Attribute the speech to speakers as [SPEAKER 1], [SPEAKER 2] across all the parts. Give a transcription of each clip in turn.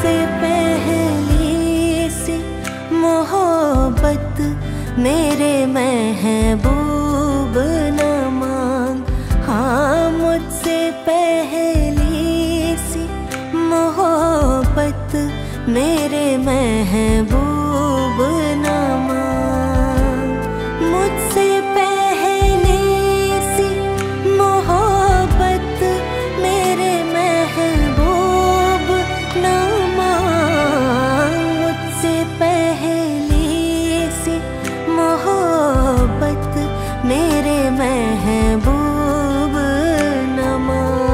[SPEAKER 1] मुझसे पहली सी मोहब्बत मेरे महबूब न मांग। हाँ, मुझसे पहली सी मोहब्बत मेरे महबूब न मांग। मुझसे पहली सी मोहब्बत मेरे महबूब न मांग। मुझसे पहली सी मोहब्बत मेरे महबूब न मांग।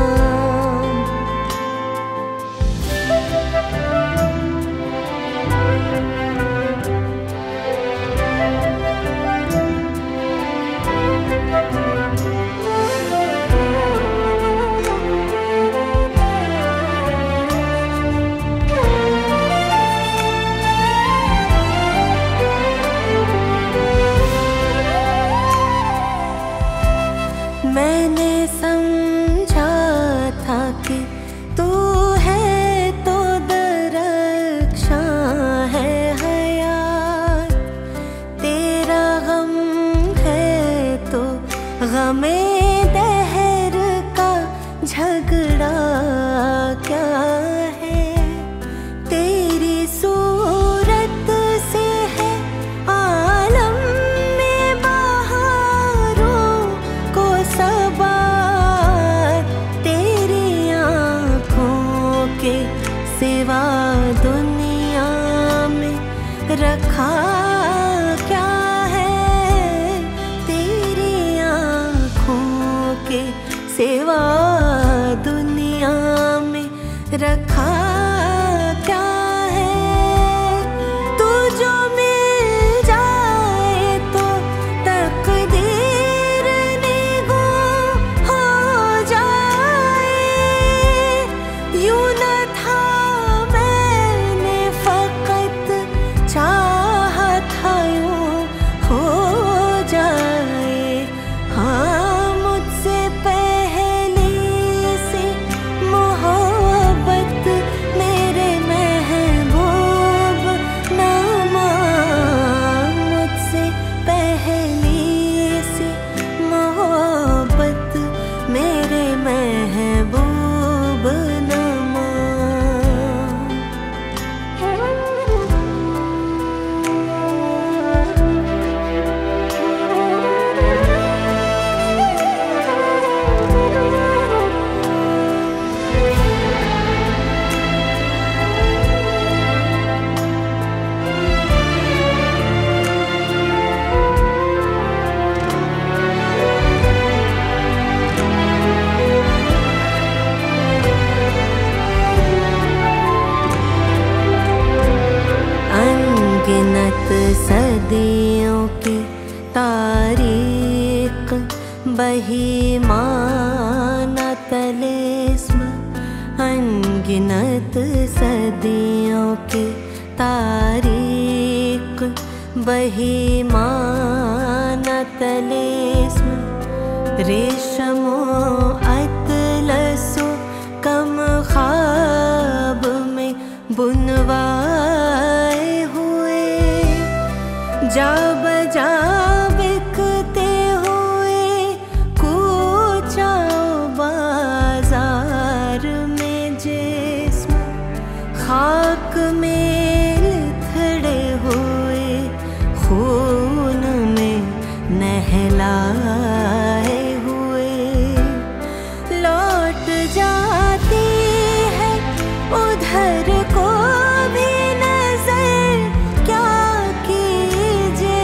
[SPEAKER 1] मैंने समझा था कि तू है तो दरख्शां है हयात, तेरा गम है तो गमे दहर का झगड़ा क्या है। तेरी सूरत से है आलम में बहारों को सबार, तेरी आँखों के सिवा दुनिया में रखा क्या है। तेरी आँखों के सिवा दुनिया में रखा क्या है। तू जो मिल जाए तो तकदीर निगो हो जाए। यूं न था मैंने फकत चाहा था यूं हो जाए। हाँ, मुझसे पहली सी मोहब्बत मेरे महबूब न मांग। मुझसे पहली सी मोहब्बत मेरे महबूब न मांग। अनगिनत सदियों की तारीख बही माना तलिस्म। अनगिनत सदियों की तारीख बही माना तलिस्म। रेशमो अतलसो कम ख्वाब में बुनवाए हुए, जा बजा बिकते हुए कूचा बाजार में जिस्म। खाक में लिथड़े हुए खून में नहलाए हुए, लौट जाती है उधर को भी नजर क्या कीजिए।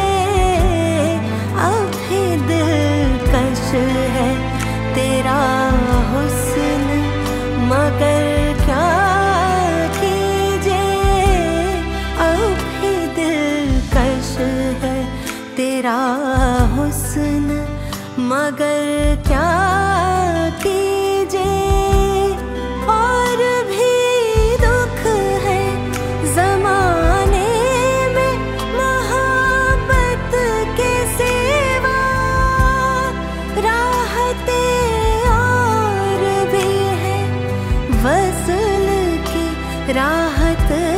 [SPEAKER 1] अब भी दिलकश है तेरा हुस्न मगर क्या कीजिए। अब भी दिलकश है तेरा हुस्न मगर क्या कीजिए। और भी दुख है जमाने में मोहब्बत के सिवा, राहतें और भी है वसल की राहत